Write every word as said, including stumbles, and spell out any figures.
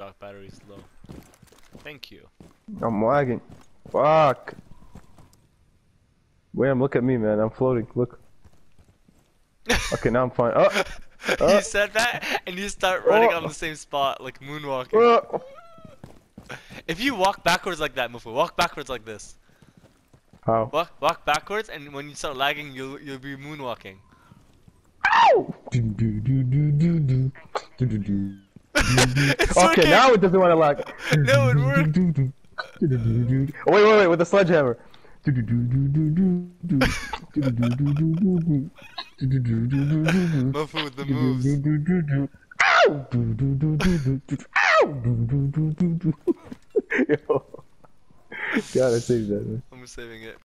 TikTok battery's low. Thank you. I'm lagging. Fuck. Wham, look at me, man. I'm floating. Look. Okay, now I'm fine. Oh. You Uh, said that, and you start running oh. on the same spot, like moonwalking. Uh, If you walk backwards like that, mofu, walk backwards like this. How? Walk, walk backwards, and when you start lagging, you'll you'll be moonwalking. Ow! It's Okay, working! now it doesn't want to lag. No, it worked. Oh, wait, wait, wait, with the sledgehammer. Mofu with the moves. Yo. Gotta save that, man. I'm saving it.